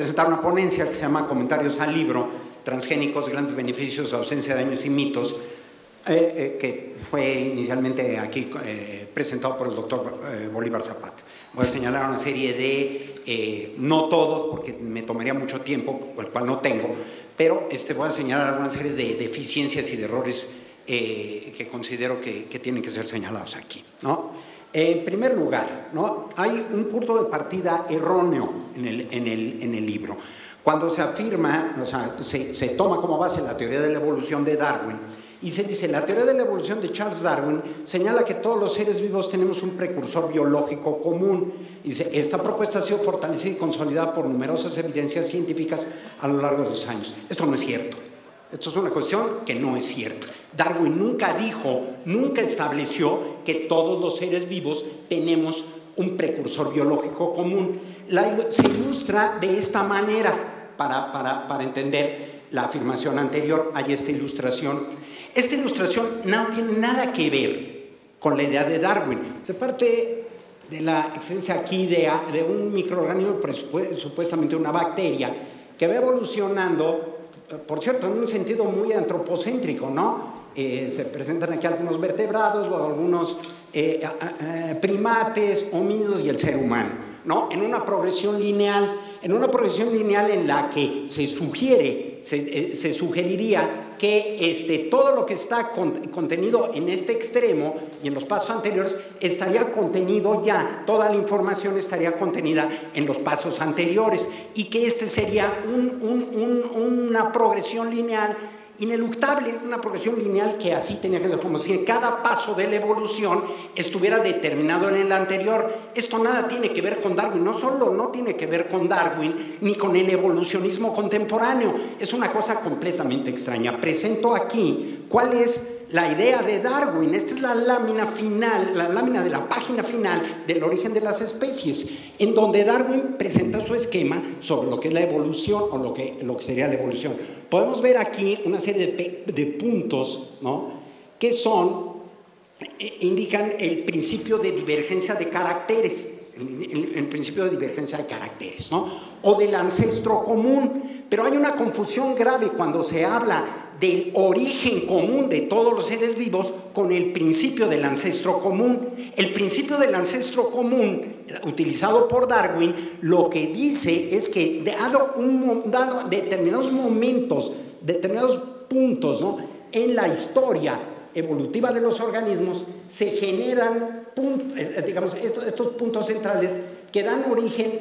presentar una ponencia que se llama Comentarios al libro, Transgénicos, Grandes Beneficios, Ausencia de Daños y Mitos, que fue inicialmente aquí presentado por el doctor Bolívar Zapata. Voy a señalar una serie de, no todos, porque me tomaría mucho tiempo, el cual no tengo, pero voy a señalar una serie de deficiencias y de errores que considero que tienen que ser señalados aquí, ¿no? En primer lugar, ¿no? Hay un punto de partida erróneo en el libro. Cuando se afirma, o sea, se toma como base la teoría de la evolución de Darwin y se dice, la teoría de la evolución de Charles Darwin señala que todos los seres vivos tenemos un precursor biológico común. Y dice, esta propuesta ha sido fortalecida y consolidada por numerosas evidencias científicas a lo largo de los años. Esto no es cierto. Esto es una cuestión que no es cierta. Darwin nunca dijo, nunca estableció que todos los seres vivos tenemos un precursor biológico común. Se ilustra de esta manera para entender la afirmación anterior. Hay esta ilustración. Esta ilustración no tiene nada que ver con la idea de Darwin. Se parte de la existencia aquí de un microorganismo, supuestamente una bacteria, que va evolucionando, por cierto, en un sentido muy antropocéntrico, ¿no? Se presentan aquí algunos vertebrados, luego algunos primates, homínidos y el ser humano, ¿no? En una progresión lineal en la que se sugeriría que todo lo que está contenido en este extremo y en los pasos anteriores estaría contenido ya, toda la información estaría contenida en los pasos anteriores y que sería una progresión lineal ineluctable, una progresión lineal que así tenía que ser, como si cada paso de la evolución estuviera determinado en el anterior. Esto nada tiene que ver con Darwin, no solo no tiene que ver con Darwin, ni con el evolucionismo contemporáneo, es una cosa completamente extraña. Presento aquí cuál es la idea de Darwin. Esta es la lámina final, la lámina de la página final del origen de las especies, en donde Darwin presenta su esquema sobre lo que es la evolución o lo que sería la evolución. Podemos ver aquí una serie de puntos, ¿no? Que indican el principio de divergencia de caracteres, el principio de divergencia de caracteres, ¿no? O del ancestro común. Pero hay una confusión grave cuando se habla del origen común de todos los seres vivos con el principio del ancestro común. El principio del ancestro común, utilizado por Darwin, lo que dice es que dado determinados momentos, determinados puntos, ¿no?, en la historia evolutiva de los organismos, se generan estos puntos centrales que dan origen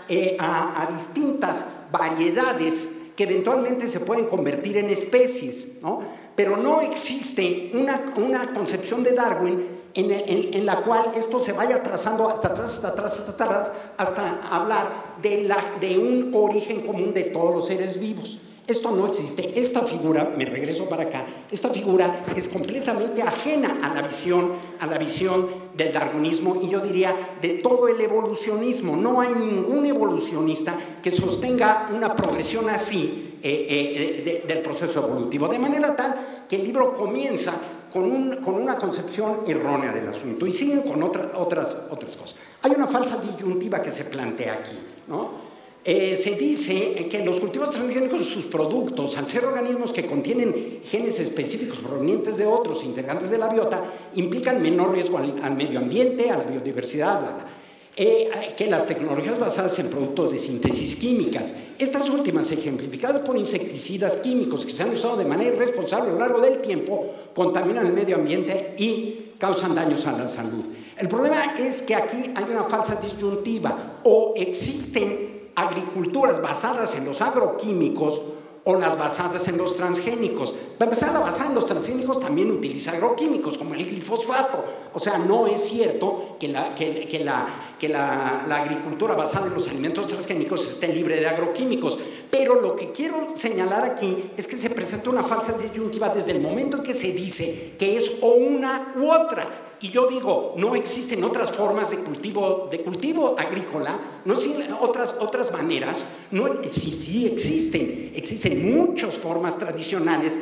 a distintas variedades que eventualmente se pueden convertir en especies, ¿no? Pero no existe una concepción de Darwin en la cual esto se vaya trazando hasta atrás, hasta hablar de un origen común de todos los seres vivos. Esto no existe. Esta figura, me regreso para acá, esta figura es completamente ajena a la visión del darwinismo y yo diría de todo el evolucionismo. No hay ningún evolucionista que sostenga una progresión así del proceso evolutivo. De manera tal que el libro comienza con una concepción errónea del asunto y siguen con otras cosas. Hay una falsa disyuntiva que se plantea aquí, ¿no? Se dice que los cultivos transgénicos y sus productos, al ser organismos que contienen genes específicos provenientes de otros integrantes de la biota, implican menor riesgo al medio ambiente, a la biodiversidad, bla, bla. Que las tecnologías basadas en productos de síntesis químicas, estas últimas ejemplificadas por insecticidas químicos que se han usado de manera irresponsable a lo largo del tiempo, contaminan el medio ambiente y causan daños a la salud. El problema es que aquí hay una falsa disyuntiva: o existen agriculturas basadas en los agroquímicos o las basadas en los transgénicos. Para empezar, la basada en los transgénicos también utiliza agroquímicos, como el glifosfato. O sea, no es cierto que la agricultura basada en los alimentos transgénicos esté libre de agroquímicos. Pero lo que quiero señalar aquí es que se presenta una falsa disyuntiva desde el momento en que se dice que es o una u otra. Y yo digo, no existen otras formas de cultivo agrícola, no existen otras maneras. No, sí existen muchas formas tradicionales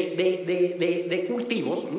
de cultivos, ¿no?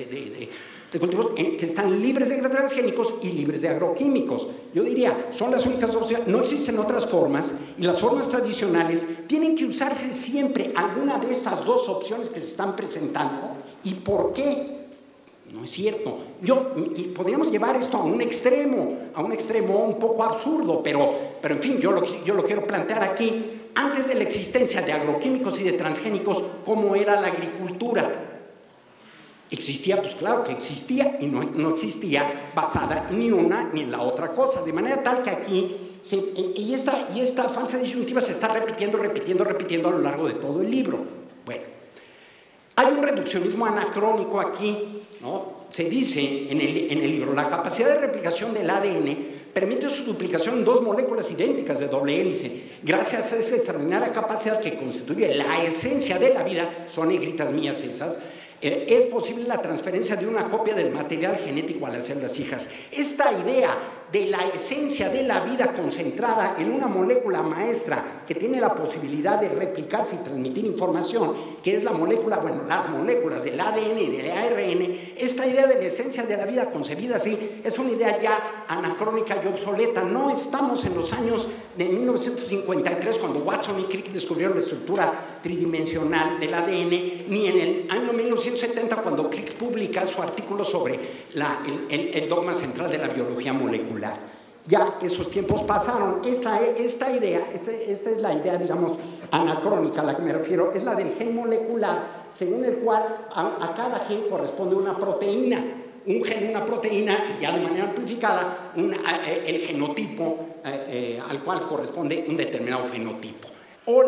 de cultivos que están libres de transgénicos y libres de agroquímicos. Yo diría, son las únicas opciones, no existen otras formas, y las formas tradicionales tienen que usarse siempre alguna de estas dos opciones que se están presentando. ¿Y por qué? No es cierto. Y podríamos llevar esto a un extremo un poco absurdo, pero en fin, yo lo quiero plantear aquí. Antes de la existencia de agroquímicos y de transgénicos, ¿cómo era la agricultura? ¿Existía? Pues claro que existía, y no existía basada ni una ni en la otra cosa, de manera tal que aquí esta falsa disyuntiva se está repitiendo a lo largo de todo el libro. Bueno, hay un reduccionismo anacrónico aquí, ¿no? Se dice en el libro, la capacidad de replicación del ADN permite su duplicación en dos moléculas idénticas de doble hélice. Gracias a esa extraordinaria capacidad que constituye la esencia de la vida, son negritas mías esas, es posible la transferencia de una copia del material genético a las células hijas. Esta idea de la esencia de la vida concentrada en una molécula maestra que tiene la posibilidad de replicarse y transmitir información, que es la molécula, bueno, las moléculas del ADN y del ARN, esta idea de la esencia de la vida concebida así, es una idea ya anacrónica y obsoleta. No estamos en los años de 1953, cuando Watson y Crick descubrieron la estructura tridimensional del ADN, ni en el año 1970, cuando Crick publica su artículo sobre el dogma central de la biología molecular. Ya esos tiempos pasaron. Esta es la idea, digamos, anacrónica a la que me refiero, es la del gen molecular, según el cual a cada gen corresponde una proteína. Un gen, una proteína, y ya de manera amplificada, el genotipo al cual corresponde un determinado fenotipo. O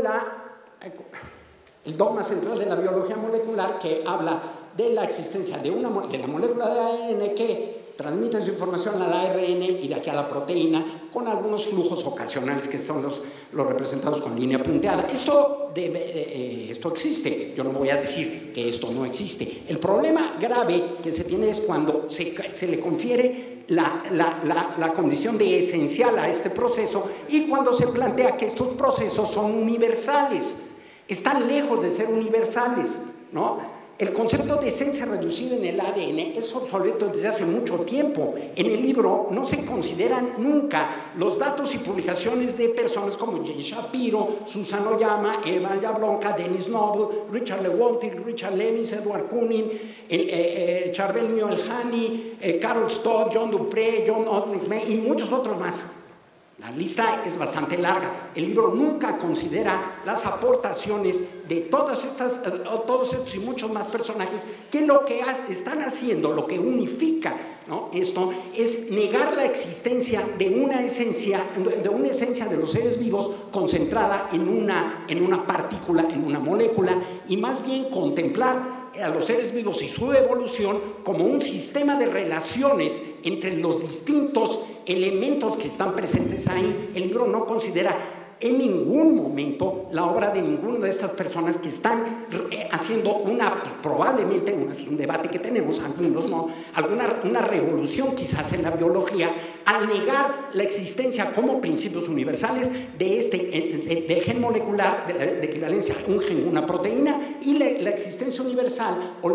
el dogma central de la biología molecular, que habla de la existencia de la molécula de ADN que transmite su información al ARN y de aquí a la proteína, con algunos flujos ocasionales que son los representados con línea punteada. Esto existe. Yo no voy a decir que esto no existe. El problema grave que se tiene es cuando se le confiere la condición de esencial a este proceso, y cuando se plantea que estos procesos son universales. Están lejos de ser universales, ¿no? El concepto de esencia reducida en el ADN es obsoleto desde hace mucho tiempo. En el libro no se consideran nunca los datos y publicaciones de personas como Jane Shapiro, Susan Oyama, Eva Jablonka, Dennis Noble, Richard Lewontin, Richard Lewis, Edward Kunin, Charbel Mioelhani, Carol Stott, John Dupré, John Otley y muchos otros más. La lista es bastante larga. El libro nunca considera las aportaciones de todos estos y muchos más personajes que lo que están haciendo, lo que unifica, ¿no? Esto es negar la existencia de una esencia de los seres vivos concentrada en una partícula, en una molécula, y más bien contemplar a los seres vivos y su evolución como un sistema de relaciones entre los distintos elementos que están presentes ahí. El libro no considera en ningún momento la obra de ninguna de estas personas que están haciendo probablemente un debate que tenemos algunos, ¿no? Una revolución quizás en la biología, al negar la existencia como principios universales del gen molecular, de equivalencia a un gen, una proteína, y la existencia universal o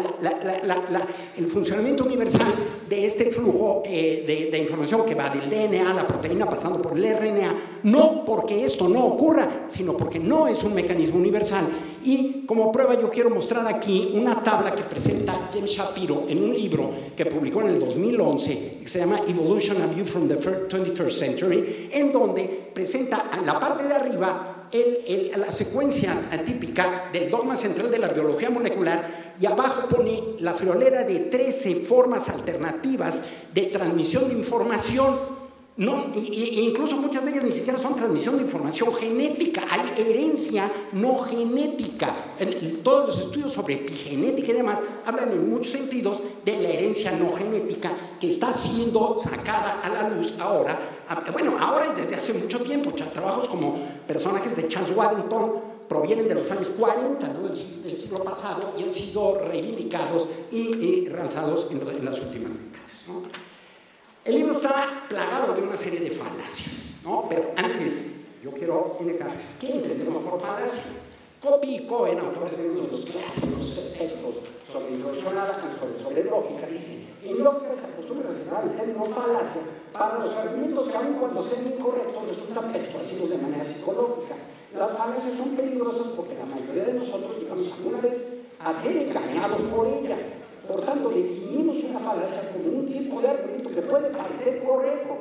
el funcionamiento universal de este flujo de información que va del DNA a la proteína pasando por el RNA, no porque esto no ocurra, sino porque no es un mecanismo universal. Y como prueba yo quiero mostrar aquí una tabla que presenta James Shapiro en un libro que publicó en el 2011, que se llama Evolution: A View from the 21st Century, en donde presenta en la parte de arriba la secuencia típica del dogma central de la biología molecular, y abajo pone la friolera de 13 formas alternativas de transmisión de información. No, incluso muchas de ellas ni siquiera son transmisión de información genética, hay herencia no genética. Todos los estudios sobre epigenética y demás hablan en muchos sentidos de la herencia no genética que está siendo sacada a la luz ahora. Bueno, ahora y desde hace mucho tiempo. Trabajos como personajes de Charles Waddington provienen de los años 40, ¿no? del siglo pasado, y han sido reivindicados y realzados en las últimas décadas, ¿no? El libro está plagado de una serie de falacias, ¿no? Pero antes yo quiero indicar qué entendemos por falacia. Coppi y Cohen, autores de uno de los clásicos textos sobre introducción a la sobre lógica, dice: en lógica se acostumbra a asignar el término falacia para los argumentos que, aun cuando sean incorrectos, resultan persuasivos de manera psicológica. Las falacias son peligrosas porque la mayoría de nosotros llegamos alguna vez a ser engañados por ellas. Por tanto, definimos una falacia como un tipo de argumento que puede parecer correcto,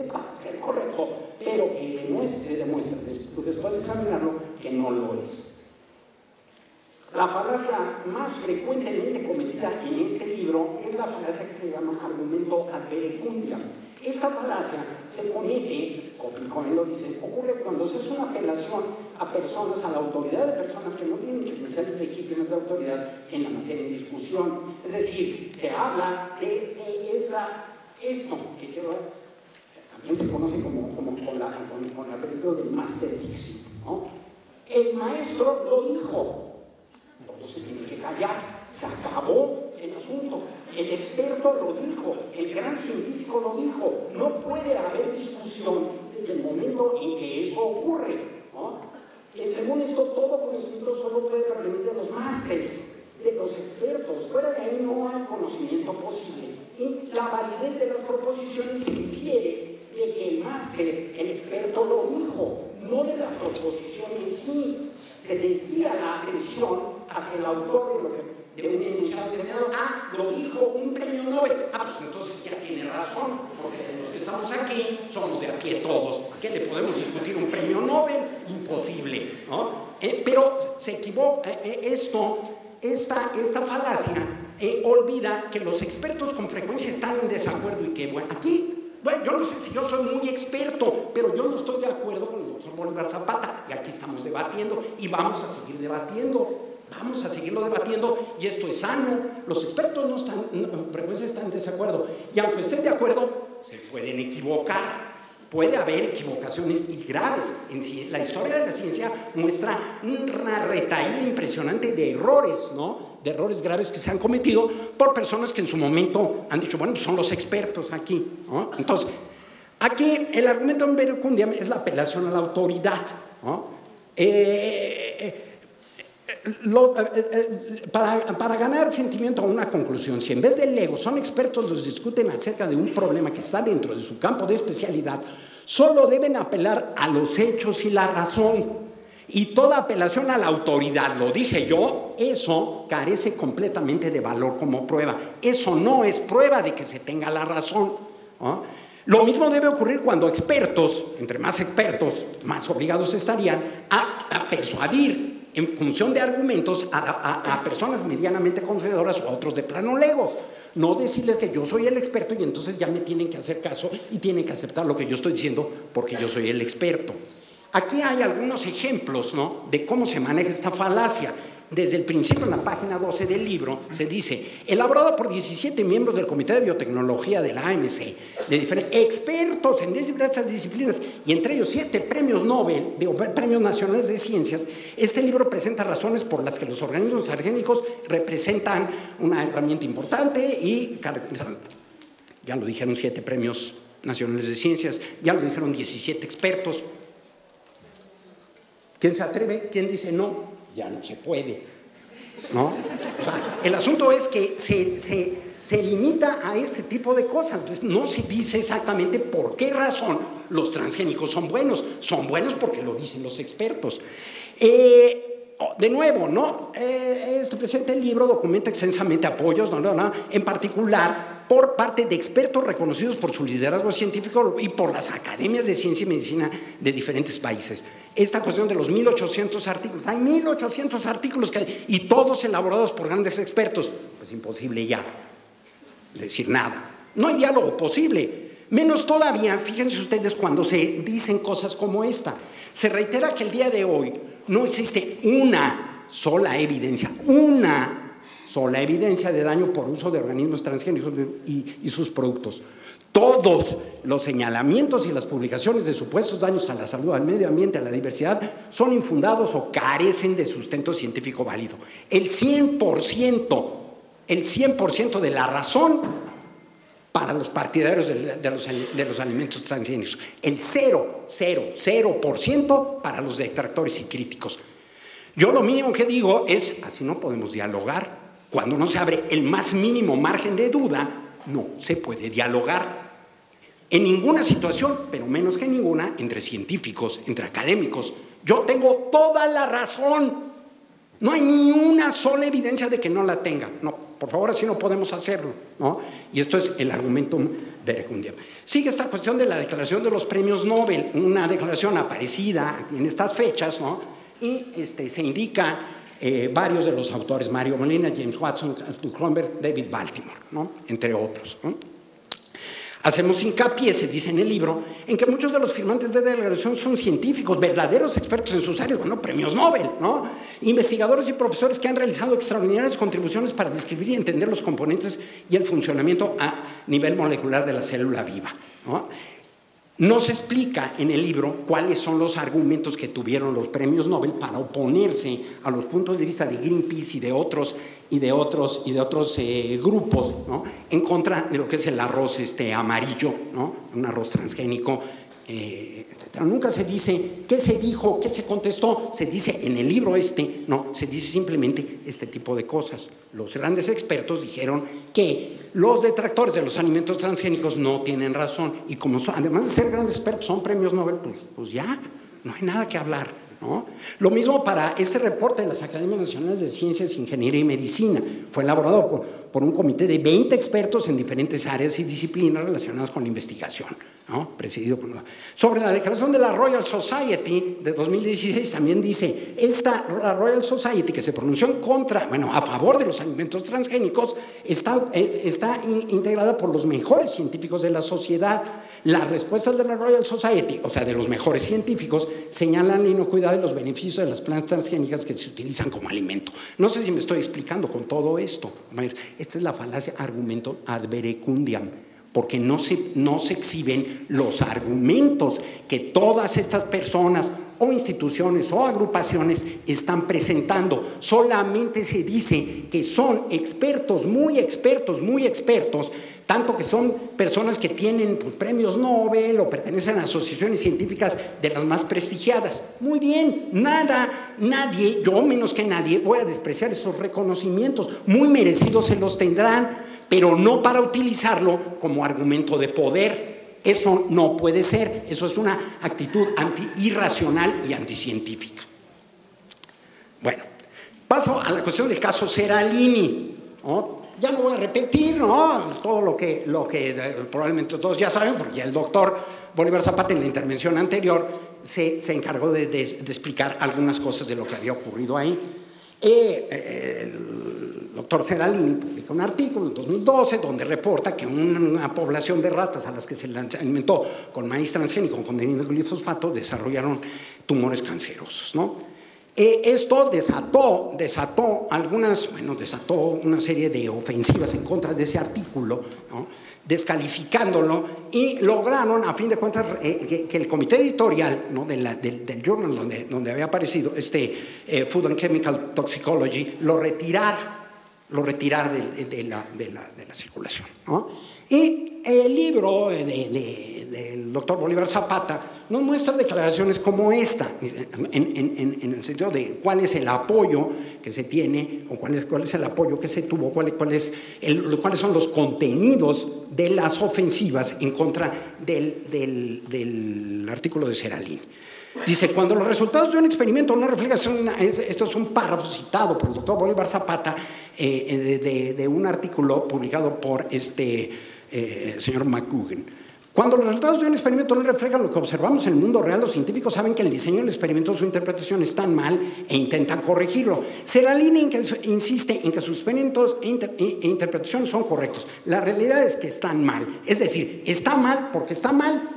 pero que se demuestra después de examinarlo que no lo es. La falacia más frecuentemente cometida en este libro es la falacia que se llama argumento ad verecundiam. Esta falacia se comete, como él lo dice, ocurre cuando se hace una apelación a personas, a la autoridad de personas que no tienen credenciales legítimas de autoridad en la materia en discusión. Es decir, se habla de esto que también se conoce como con la película del Master Dixie, ¿no? El maestro lo dijo. Se tiene que callar, se acabó el asunto. El experto lo dijo, el gran científico lo dijo. No puede haber discusión desde el momento en que eso ocurre, ¿no? Según esto, todo conocimiento solo puede provenir de los másteres, de los expertos. Fuera de ahí no hay conocimiento posible. Y la validez de las proposiciones se infiere de que el máster, el experto lo dijo, no de la proposición en sí. Se desvía la atención hacia el autor de un enunciado determinado. Lo dijo un premio Nobel. Pues entonces ya tiene razón, porque los que estamos aquí somos de a pie todos. ¿Qué le podemos discutir a un premio Nobel? Imposible, ¿no? Pero se equivoca esta falacia olvida que los expertos con frecuencia están en desacuerdo y que, bueno, yo no sé si yo soy muy experto, pero yo no estoy de acuerdo con el doctor Bolívar Zapata, y aquí estamos debatiendo y vamos a seguir debatiendo. Vamos a seguirlo debatiendo y esto es sano. Los expertos con frecuencia están en desacuerdo, y aunque estén de acuerdo, se pueden equivocar. Puede haber equivocaciones y graves. La historia de la ciencia muestra una retahíla impresionante de errores, ¿no? De errores graves que se han cometido por personas que en su momento han dicho, bueno, pues son los expertos aquí, ¿no? Entonces, aquí el argumento en verecundiam es la apelación a la autoridad, ¿no? Para ganar sentimiento a una conclusión, si en vez del ego son expertos, los discuten acerca de un problema que está dentro de su campo de especialidad, solo deben apelar a los hechos y la razón. Y toda apelación a la autoridad, lo dije yo, eso carece completamente de valor como prueba. Eso no es prueba de que se tenga la razón, ¿no? Lo mismo debe ocurrir cuando expertos, entre más expertos, más obligados estarían a persuadir en función de argumentos a personas medianamente conocedoras o a otros de plano legos. No decirles que yo soy el experto y entonces ya me tienen que hacer caso y tienen que aceptar lo que yo estoy diciendo porque yo soy el experto. Aquí hay algunos ejemplos, ¿no?, de cómo se maneja esta falacia. Desde el principio, en la página 12 del libro, se dice: elaborada por 17 miembros del Comité de Biotecnología de la AMC, de diferentes expertos en diversas disciplinas, y entre ellos 7 premios Nobel, premios nacionales de ciencias, este libro presenta razones por las que los organismos transgénicos representan una herramienta importante y, ya lo dijeron 7 premios nacionales de ciencias, ya lo dijeron 17 expertos. ¿Quién se atreve? ¿Quién dice no? Ya no se puede, ¿no? O sea, el asunto es que se limita a este tipo de cosas. Entonces, no se dice exactamente por qué razón los transgénicos son buenos. Son buenos porque lo dicen los expertos. De nuevo, ¿no? Este presente libro documenta extensamente apoyos, en particular por parte de expertos reconocidos por su liderazgo científico y por las academias de ciencia y medicina de diferentes países. Esta cuestión de los 1.800 artículos, hay 1.800 artículos y todos elaborados por grandes expertos, pues imposible ya decir nada. No hay diálogo posible, menos todavía, fíjense ustedes, cuando se dicen cosas como esta. Se reitera que el día de hoy no existe una sola evidencia, una sola evidencia de daño por uso de organismos transgénicos y sus productos. Todos los señalamientos y las publicaciones de supuestos daños a la salud, al medio ambiente, a la diversidad, son infundados o carecen de sustento científico válido. El 100% de la razón para los partidarios de los alimentos transgénicos. El 0% para los detractores y críticos. Yo lo mínimo que digo es, así no podemos dialogar. Cuando no se abre el más mínimo margen de duda, no se puede dialogar. En ninguna situación, pero menos que en ninguna, entre científicos, entre académicos. Yo tengo toda la razón. No hay ni una sola evidencia de que no la tenga. No, por favor, así no podemos hacerlo, ¿no? Y esto es el argumentum verecundiam. Sigue esta cuestión de la declaración de los premios Nobel, una declaración aparecida en estas fechas, ¿no? Y se indica varios de los autores, Mario Molina, James Watson, Arthur Kronberg, David Baltimore, ¿no? Entre otros, ¿no? Hacemos hincapié, se dice en el libro, en que muchos de los firmantes de declaración son científicos, verdaderos expertos en sus áreas, bueno, premios Nobel, ¿no? Investigadores y profesores que han realizado extraordinarias contribuciones para describir y entender los componentes y el funcionamiento a nivel molecular de la célula viva, ¿no? No se explica en el libro cuáles son los argumentos que tuvieron los premios Nobel para oponerse a los puntos de vista de Greenpeace y de otros grupos, ¿no? En contra de lo que es el arroz amarillo, ¿no? Un arroz transgénico, etc. Nunca se dice qué se dijo, qué se contestó. Se dice en el libro no, se dice simplemente este tipo de cosas. Los grandes expertos dijeron que los detractores de los alimentos transgénicos no tienen razón, y como además de ser grandes expertos son premios Nobel, pues ya no hay nada que hablar, ¿no? Lo mismo para este reporte de las Academias Nacionales de Ciencias, Ingeniería y Medicina. Fue elaborado por un comité de 20 expertos en diferentes áreas y disciplinas relacionadas con la investigación, ¿no? Presidido por... Sobre la declaración de la Royal Society de 2016 también dice, la Royal Society, que se pronunció a favor de los alimentos transgénicos, está integrada por los mejores científicos de la sociedad. Las respuestas de la Royal Society, o sea, de los mejores científicos, señalan la inocuidad de los beneficios de las plantas transgénicas que se utilizan como alimento. No sé si me estoy explicando con todo esto. Esta es la falacia argumentum ad verecundiam, porque no se exhiben los argumentos que todas estas personas o instituciones o agrupaciones están presentando. Solamente se dice que son expertos, muy expertos, tanto que son personas que tienen premios Nobel o pertenecen a asociaciones científicas de las más prestigiadas. Muy bien, nadie, yo menos que nadie, voy a despreciar esos reconocimientos. Muy merecidos se los tendrán, pero no para utilizarlo como argumento de poder. Eso no puede ser. Eso es una actitud irracional y anticientífica. Bueno, paso a la cuestión del caso Seralini, ¿no? Ya no voy a repetir, ¿no? Todo lo que probablemente todos ya saben, porque el doctor Bolívar Zapata en la intervención anterior se encargó de explicar algunas cosas de lo que había ocurrido ahí. El doctor Seralini publicó un artículo en 2012 donde reporta que una población de ratas a las que se les alimentó con maíz transgénico con contenido de glifosfato desarrollaron tumores cancerosos, ¿no? Esto desató una serie de ofensivas en contra de ese artículo, ¿no? Descalificándolo, y lograron, a fin de cuentas, que el comité editorial, ¿no? del journal donde había aparecido Food and Chemical Toxicology, lo retirara de la circulación, ¿no? Y el libro del doctor Bolívar Zapata nos muestra declaraciones como esta, en el sentido de cuál es el apoyo que se tiene, o cuál es el apoyo que se tuvo, cuáles son los contenidos de las ofensivas en contra del artículo de Seralini. Dice, cuando los resultados de un experimento no reflejan, esto es un párrafo citado por el doctor Bolívar Zapata de un artículo publicado por señor McGuggen. Cuando los resultados de un experimento no reflejan lo que observamos en el mundo real, los científicos saben que el diseño del experimento o su interpretación están mal e intentan corregirlo. Seralini insiste en que sus experimentos e interpretación son correctos. La realidad es que están mal. Es decir, está mal porque está mal.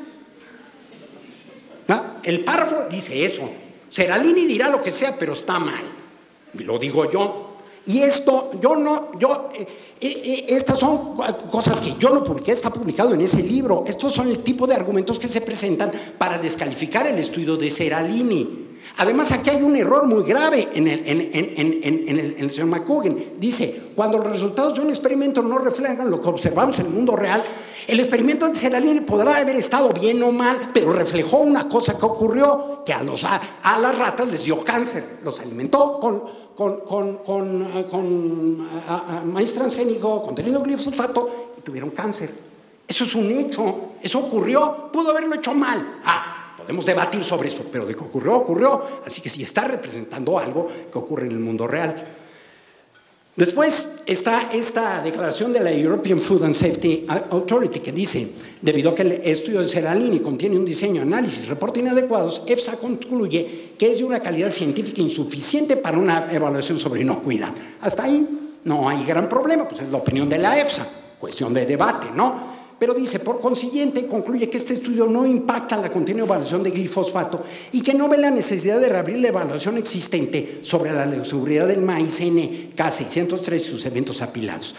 ¿No? El párrafo dice eso. Seralini dirá lo que sea, pero está mal. Y lo digo yo. Y esto, estas son cosas que yo no publiqué, está publicado en ese libro. Estos son el tipo de argumentos que se presentan para descalificar el estudio de Seralini. Además, aquí hay un error muy grave en el señor McCuggen. Dice, cuando los resultados de un experimento no reflejan lo que observamos en el mundo real, el experimento de Seralini podrá haber estado bien o mal, pero reflejó una cosa que ocurrió, que a las ratas les dio cáncer. Los alimentó con maíz transgénico, conteniendo glifosfato, y tuvieron cáncer. Eso es un hecho, eso ocurrió, pudo haberlo hecho mal. Podemos debatir sobre eso, pero de que ocurrió, ocurrió. Así que sí está representando algo que ocurre en el mundo real. Después está esta declaración de la European Food and Safety Authority que dice, debido a que el estudio de Seralini contiene un diseño, análisis, reporte inadecuados, EFSA concluye que es de una calidad científica insuficiente para una evaluación sobre inocuidad. Hasta ahí no hay gran problema, pues es la opinión de la EFSA, cuestión de debate, ¿no? Pero dice, por consiguiente, concluye que este estudio no impacta la continua evaluación de glifosfato y que no ve la necesidad de reabrir la evaluación existente sobre la seguridad del maíz K603 y sus eventos apilados.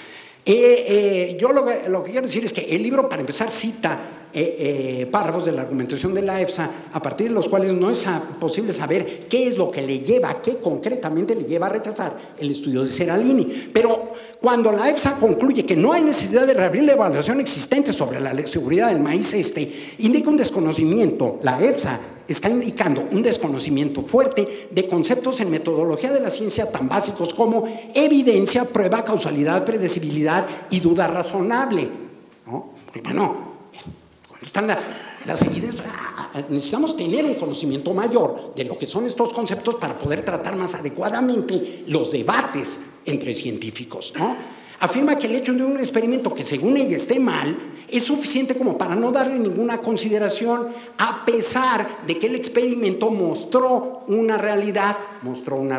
Yo lo que quiero decir es que el libro, para empezar, cita párrafos de la argumentación de la EFSA, a partir de los cuales no es posible saber qué es lo que le lleva, qué concretamente le lleva a rechazar el estudio de Seralini. Pero cuando la EFSA concluye que no hay necesidad de reabrir la evaluación existente sobre la seguridad del maíz indica un desconocimiento. La EFSA está indicando un desconocimiento fuerte de conceptos en metodología de la ciencia tan básicos como evidencia, prueba, causalidad, predecibilidad y duda razonable, ¿no? Porque, bueno, están las evidencias, necesitamos tener un conocimiento mayor de lo que son estos conceptos para poder tratar más adecuadamente los debates entre científicos, ¿no? Afirma que el hecho de un experimento que según ella esté mal es suficiente como para no darle ninguna consideración, a pesar de que el experimento mostró una realidad, ¿no?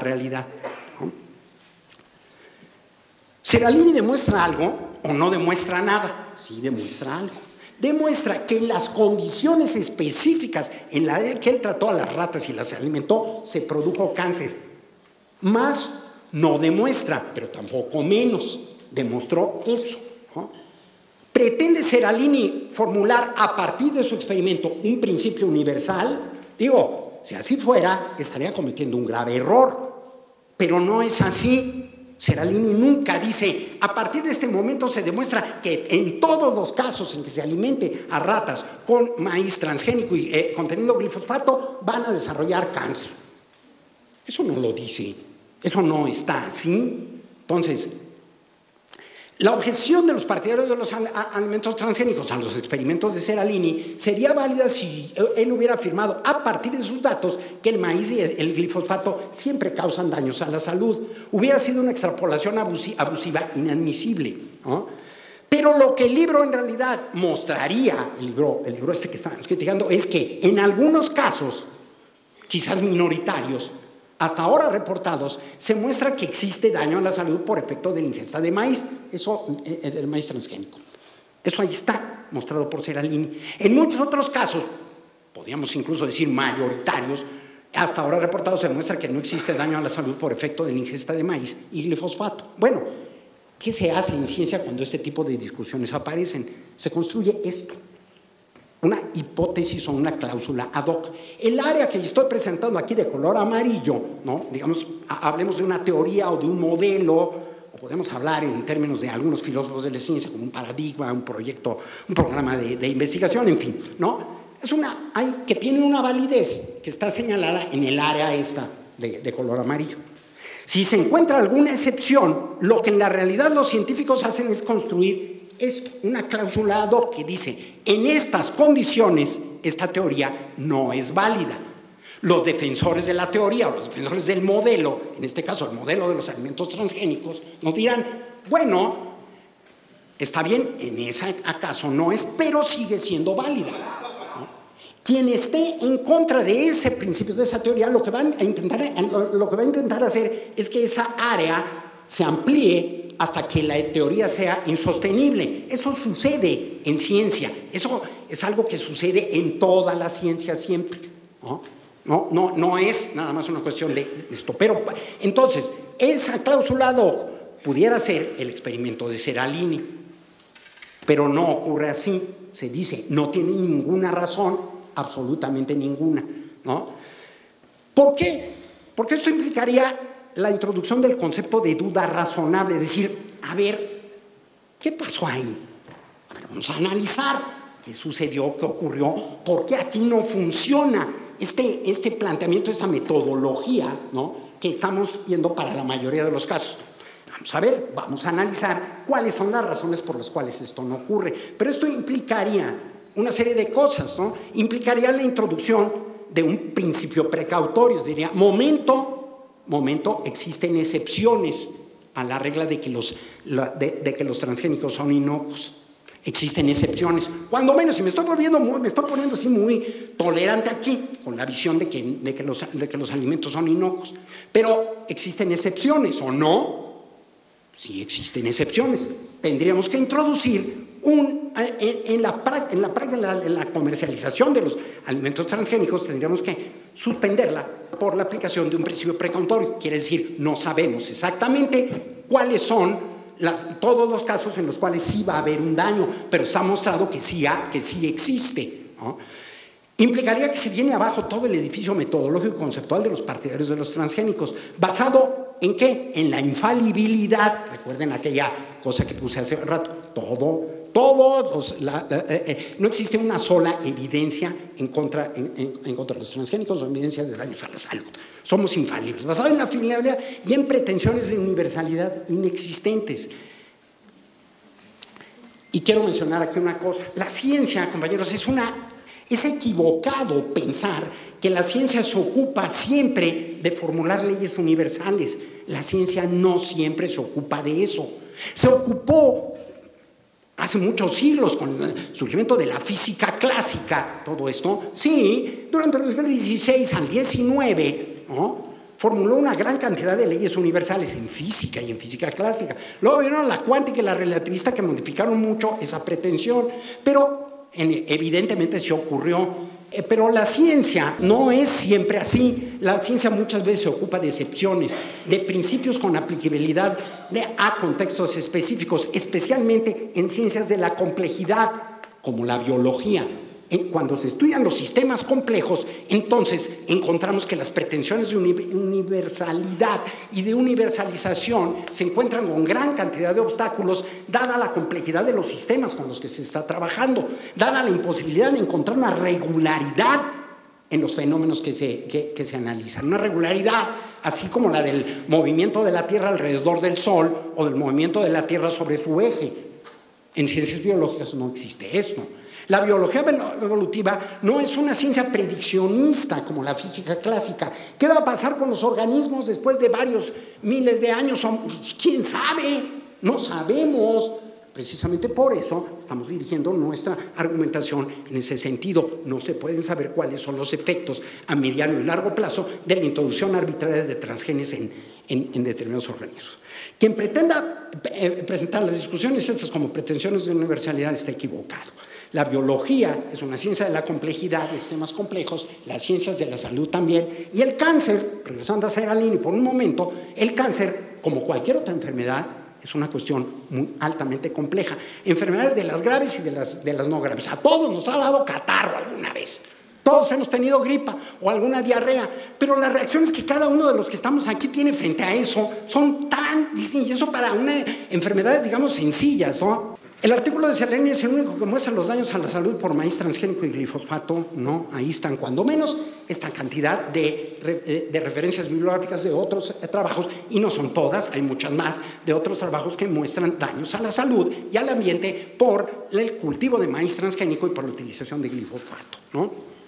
¿Seralini demuestra algo o no demuestra nada? Sí demuestra algo. Demuestra que en las condiciones específicas en las que él trató a las ratas y las alimentó, se produjo cáncer. Más no demuestra, pero tampoco menos. Demostró eso, ¿no? ¿Pretende Seralini formular a partir de su experimento un principio universal? Digo, si así fuera, estaría cometiendo un grave error. Pero no es así. Seralini nunca dice, a partir de este momento se demuestra que en todos los casos en que se alimente a ratas con maíz transgénico y conteniendo glifosfato, van a desarrollar cáncer. Eso no lo dice, eso no está así. Entonces, la objeción de los partidarios de los alimentos transgénicos a los experimentos de Seralini sería válida si él hubiera afirmado a partir de sus datos que el maíz y el glifosato siempre causan daños a la salud. Hubiera sido una extrapolación abusiva inadmisible, ¿no? Pero lo que el libro en realidad mostraría, el libro este que estamos criticando, es que en algunos casos, quizás minoritarios, hasta ahora reportados, se muestra que existe daño a la salud por efecto de la ingesta de maíz, eso, el maíz transgénico. Eso ahí está, mostrado por Seralini. En muchos otros casos, podríamos incluso decir mayoritarios, hasta ahora reportados, se muestra que no existe daño a la salud por efecto de la ingesta de maíz y glifosfato. Bueno, ¿qué se hace en ciencia cuando este tipo de discusiones aparecen? Se construye esto. Una hipótesis o una cláusula ad hoc. El área que estoy presentando aquí de color amarillo, ¿no? Digamos, hablemos de una teoría o de un modelo, o podemos hablar en términos de algunos filósofos de la ciencia como un paradigma, un proyecto, un programa de investigación, en fin, ¿no? Es que tiene una validez que está señalada en el área esta de color amarillo. Si se encuentra alguna excepción, lo que en la realidad los científicos hacen es construir una cláusula ad hoc que dice, en estas condiciones, esta teoría no es válida. Los defensores de la teoría o los defensores del modelo, en este caso el modelo de los alimentos transgénicos, nos dirán, bueno, está bien, en ese acaso no es, pero sigue siendo válida, ¿no? Quien esté en contra de ese principio, de esa teoría, lo que va a intentar hacer es que esa área se amplíe hasta que la teoría sea insostenible. Eso sucede en ciencia, eso es algo que sucede en toda la ciencia siempre, ¿no? No es nada más una cuestión de esto. Pero entonces, esa cláusula ad hoc pudiera ser el experimento de Seralini, pero no ocurre así. Se dice, no tiene ninguna razón, absolutamente ninguna, ¿no? ¿Por qué? Porque esto implicaría la introducción del concepto de duda razonable, es decir, a ver, ¿qué pasó ahí? A ver, vamos a analizar qué sucedió, qué ocurrió, por qué aquí no funciona este planteamiento, esta metodología, ¿no?, que estamos viendo para la mayoría de los casos. Vamos a ver, vamos a analizar cuáles son las razones por las cuales esto no ocurre. Pero esto implicaría una serie de cosas, ¿no? Implicaría la introducción de un principio precautorio. Diría, momento, existen excepciones a la regla de que los transgénicos son inocuos. Existen excepciones. Cuando menos, y me estoy poniendo así muy tolerante aquí, con la visión de que los alimentos son inocuos. Pero existen excepciones, ¿o no? Sí existen excepciones. Tendríamos que introducir en la comercialización de los alimentos transgénicos, tendríamos que suspenderla por la aplicación de un principio precautorio. Quiere decir, no sabemos exactamente cuáles son todos los casos en los cuales sí va a haber un daño, pero está mostrado que sí existe, ¿no? Implicaría que se viene abajo todo el edificio metodológico y conceptual de los partidarios de los transgénicos, basado ¿en qué? En la infalibilidad. Recuerden aquella cosa que puse hace rato. No existe una sola evidencia en contra de los transgénicos o evidencia de daños a la salud. Somos infalibles, basado en la fiabilidad y en pretensiones de universalidad inexistentes. Y quiero mencionar aquí una cosa. La ciencia, compañeros, es equivocado pensar que la ciencia se ocupa siempre de formular leyes universales. La ciencia no siempre se ocupa de eso. Se ocupó hace muchos siglos con el surgimiento de la física clásica, todo esto. Sí, durante los siglos XVI al XIX, ¿no?, formuló una gran cantidad de leyes universales en física y en física clásica. Luego vieron la cuántica y la relativista que modificaron mucho esa pretensión, pero evidentemente se ocurrió. Pero la ciencia no es siempre así. La ciencia muchas veces se ocupa de excepciones, de principios con aplicabilidad a contextos específicos, especialmente en ciencias de la complejidad, como la biología. Cuando se estudian los sistemas complejos, entonces encontramos que las pretensiones de universalidad y de universalización se encuentran con gran cantidad de obstáculos, dada la complejidad de los sistemas con los que se está trabajando, dada la imposibilidad de encontrar una regularidad en los fenómenos que se analizan. Una regularidad así como la del movimiento de la Tierra alrededor del Sol o del movimiento de la Tierra sobre su eje. En ciencias biológicas no existe esto. La biología evolutiva no es una ciencia prediccionista como la física clásica. ¿Qué va a pasar con los organismos después de varios miles de años? ¿Quién sabe? No sabemos. Precisamente por eso estamos dirigiendo nuestra argumentación en ese sentido. No se pueden saber cuáles son los efectos a mediano y largo plazo de la introducción arbitraria de transgenes en determinados organismos. Quien pretenda presentar las discusiones estas como pretensiones de universalidad está equivocado. La biología es una ciencia de la complejidad, de sistemas complejos, las ciencias de la salud también, y el cáncer, regresando a Seralini por un momento, el cáncer, como cualquier otra enfermedad, es una cuestión muy altamente compleja. Enfermedades de las graves y de las no graves. A todos nos ha dado catarro alguna vez. Todos hemos tenido gripa o alguna diarrea, pero las reacciones que cada uno de los que estamos aquí tiene frente a eso son tan distintas. Eso para enfermedades, digamos, sencillas, ¿no? El artículo de Seralini es el único que muestra los daños a la salud por maíz transgénico y glifosfato. No, ahí están cuando menos esta cantidad de referencias bibliográficas de otros trabajos, y no son todas, hay muchas más, de otros trabajos que muestran daños a la salud y al ambiente por el cultivo de maíz transgénico y por la utilización de glifosfato, ¿no?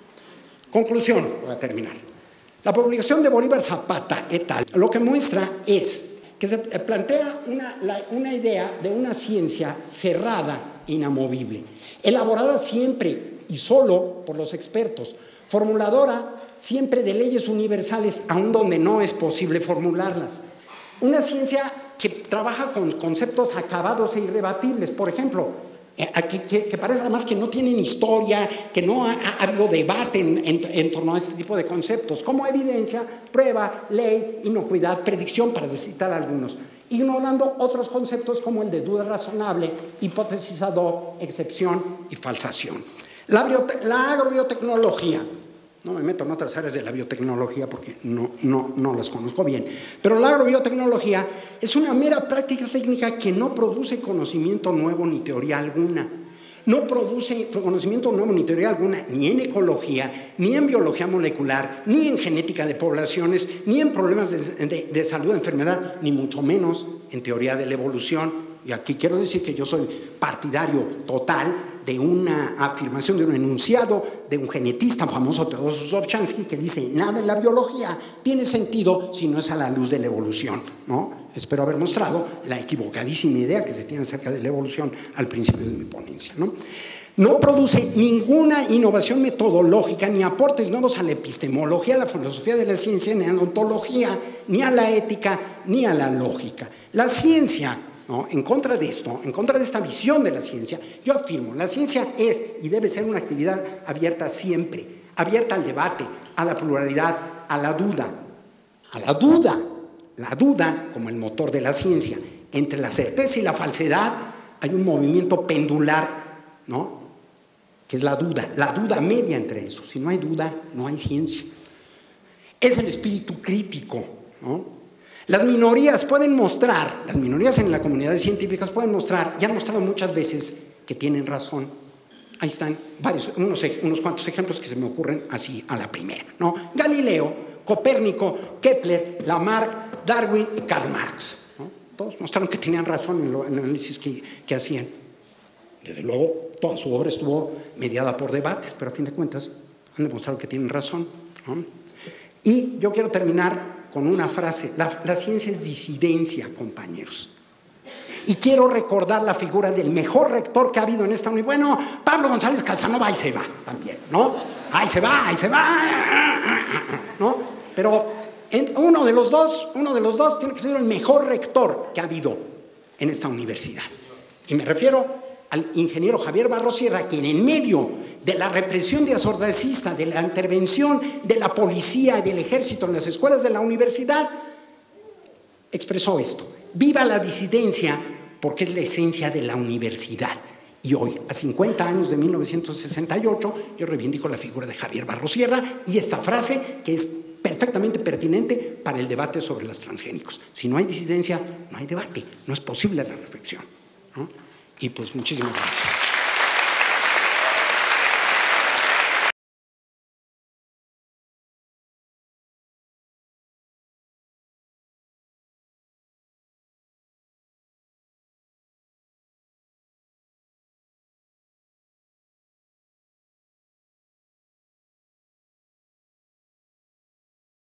Conclusión, voy a terminar. La publicación de Bolívar Zapata et al. Lo que muestra es que se plantea una idea de una ciencia cerrada, inamovible, elaborada siempre y solo por los expertos, formuladora siempre de leyes universales, aun donde no es posible formularlas. Una ciencia que trabaja con conceptos acabados e irrebatibles. Por ejemplo, que parece además que no tienen historia, que no ha habido debate en torno a este tipo de conceptos, como evidencia, prueba, ley, inocuidad, predicción, para citar algunos, ignorando otros conceptos como el de duda razonable, hipótesis ad hoc, excepción y falsación. La agrobiotecnología, no me meto en otras áreas de la biotecnología porque no las conozco bien, pero la agrobiotecnología es una mera práctica técnica que no produce conocimiento nuevo ni teoría alguna. No produce conocimiento nuevo ni teoría alguna, ni en ecología, ni en biología molecular, ni en genética de poblaciones, ni en problemas de salud, de enfermedad, ni mucho menos en teoría de la evolución. Y aquí quiero decir que yo soy partidario total de una afirmación, de un enunciado de un genetista famoso, Theodor Sobzhansky, que dice: nada en la biología tiene sentido si no es a la luz de la evolución, ¿no? Espero haber mostrado la equivocadísima idea que se tiene acerca de la evolución al principio de mi ponencia, ¿no? No produce ninguna innovación metodológica ni aportes nuevos a la epistemología, a la filosofía de la ciencia, ni a la ontología, ni a la ética, ni a la lógica. La ciencia, ¿no? En contra de esto, en contra de esta visión de la ciencia, yo afirmo: la ciencia es y debe ser una actividad abierta siempre, abierta al debate, a la pluralidad, a la duda. La duda como el motor de la ciencia. Entre la certeza y la falsedad hay un movimiento pendular, ¿no? Que es la duda media entre eso. Si no hay duda, no hay ciencia. Es el espíritu crítico, ¿no? Las minorías pueden mostrar, las minorías en las comunidades científicas pueden mostrar, y han mostrado muchas veces, que tienen razón. Ahí están unos cuantos ejemplos que se me ocurren así a la primera, ¿no? Galileo, Copérnico, Kepler, Lamarck, Darwin y Karl Marx, ¿no? Todos mostraron que tenían razón en el análisis que hacían. Desde luego, toda su obra estuvo mediada por debates, pero a fin de cuentas han demostrado que tienen razón, ¿no? Y yo quiero terminar con una frase: la ciencia es disidencia, compañeros. Y quiero recordar la figura del mejor rector que ha habido en esta universidad. Bueno, Pablo González Casanova, ahí se va también, ¿no? Ahí se va, ¿no? Pero uno de los dos tiene que ser el mejor rector que ha habido en esta universidad. Y me refiero al ingeniero Javier Barrosierra, quien en medio de la represión de asordacista, de la intervención de la policía y del ejército en las escuelas de la universidad, expresó esto: viva la disidencia, porque es la esencia de la universidad. Y hoy, a 50 años de 1968, yo reivindico la figura de Javier Barrosierra y esta frase, que es perfectamente pertinente para el debate sobre los transgénicos. Si no hay disidencia, no hay debate, no es posible la reflexión, ¿no? Y pues muchísimas gracias.